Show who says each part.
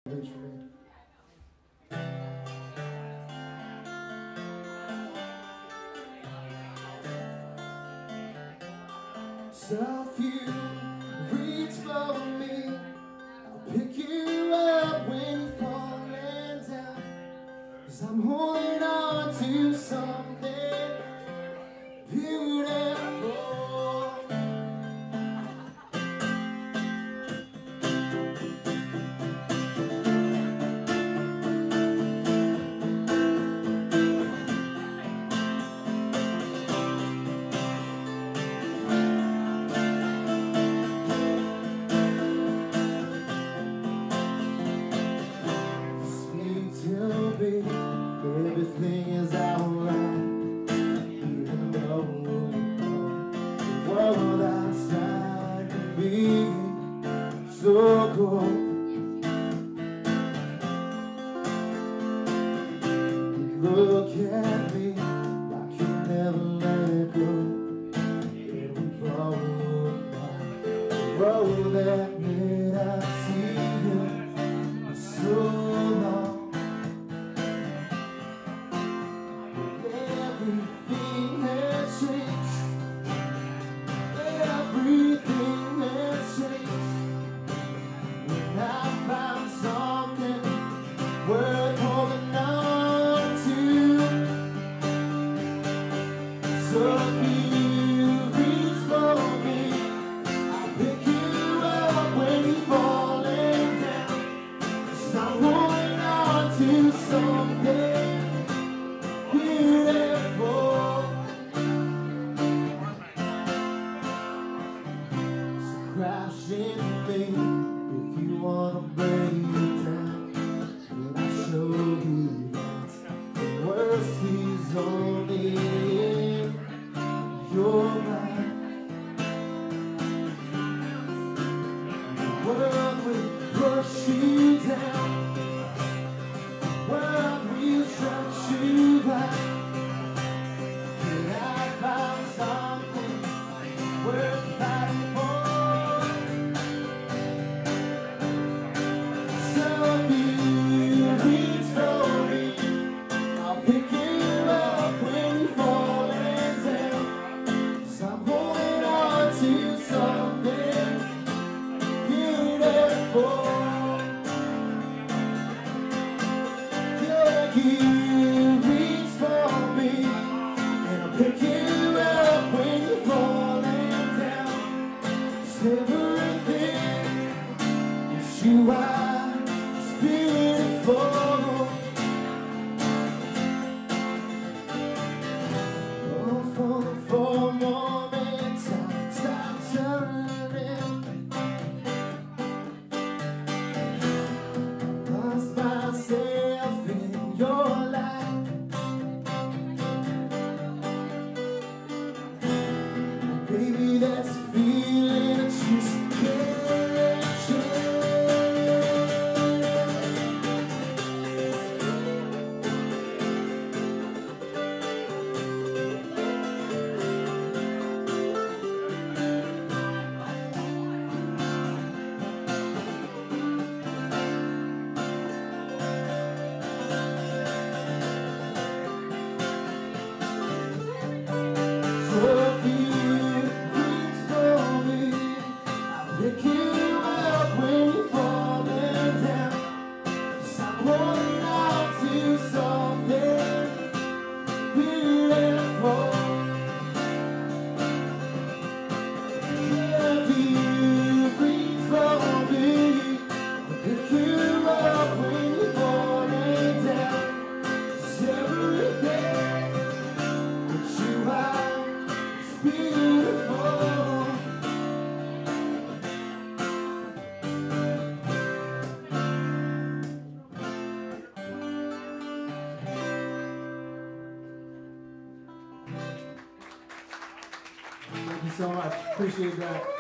Speaker 1: Reach for me. So if you reach for me, I'll pick you up when you're falling down. 'Cause I'm holding on to something beautiful. Everything is alright, even though the world outside can be so cold. Look at me like you never let go. And we rode the road that made us see you for so long. Everything has changed. Everything has changed. When I found something worth holding on to. So if you reach for me, I'll pick you up when you're falling down. 'Cause I'm holding on to something beautiful. So crash into me if you wanna break it down. And I'll show you that the worst is only in your mind. The world will push you down. The world will shut you back. You reach for me, and I'll pick you up when you're falling down. 'Cause everything that you are is beautiful. Oh, for a moment, I'll stop turning. I lost myself in your life. Baby, that's a feeling that you can't change. Pick you up when you're falling down. 'Cause I'm holding on to something beautiful. Yeah, you reach for me. Pick you up when you're falling down. 'Cause everything that you are is beautiful. Thank you so much. Appreciate that.